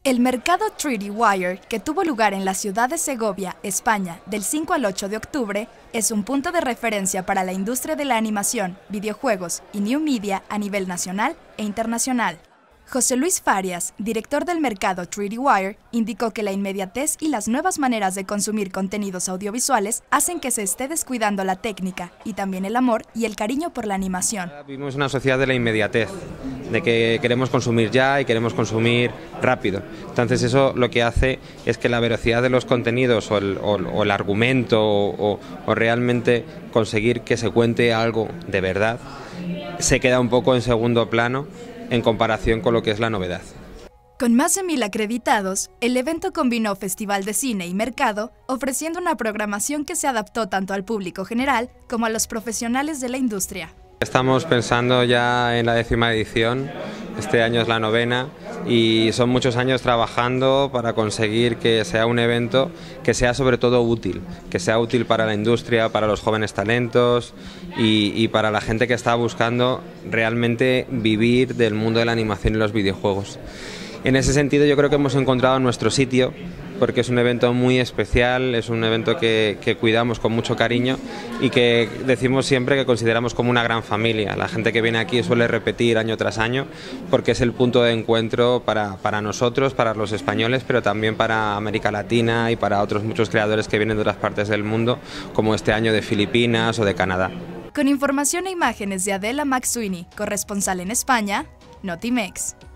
El mercado 3D Wire, que tuvo lugar en la ciudad de Segovia, España, del 5 al 8 de octubre, es un punto de referencia para la industria de la animación, videojuegos y new media a nivel nacional e internacional. José Luis Farias, director del mercado 3D Wire, indicó que la inmediatez y las nuevas maneras de consumir contenidos audiovisuales hacen que se esté descuidando la técnica y también el amor y el cariño por la animación. Vivimos una sociedad de la inmediatez, de que queremos consumir ya y queremos consumir rápido. Entonces eso lo que hace es que la velocidad de los contenidos o el argumento o realmente conseguir que se cuente algo de verdad se queda un poco en segundo plano en comparación con lo que es la novedad. Con más de 1000 acreditados, el evento combinó festival de cine y mercado, ofreciendo una programación que se adaptó tanto al público general como a los profesionales de la industria. Estamos pensando ya en la 10ª edición, este año es la 9ª y son muchos años trabajando para conseguir que sea un evento que sea sobre todo útil, que sea útil para la industria, para los jóvenes talentos y para la gente que está buscando realmente vivir del mundo de la animación y los videojuegos. En ese sentido yo creo que hemos encontrado nuestro sitio, porque es un evento muy especial, es un evento que cuidamos con mucho cariño y que decimos siempre que consideramos como una gran familia. La gente que viene aquí suele repetir año tras año porque es el punto de encuentro para nosotros, para los españoles, pero también para América Latina y para otros muchos creadores que vienen de otras partes del mundo, como este año de Filipinas o de Canadá. Con información e imágenes de Adela Maxuini, corresponsal en España, Notimex.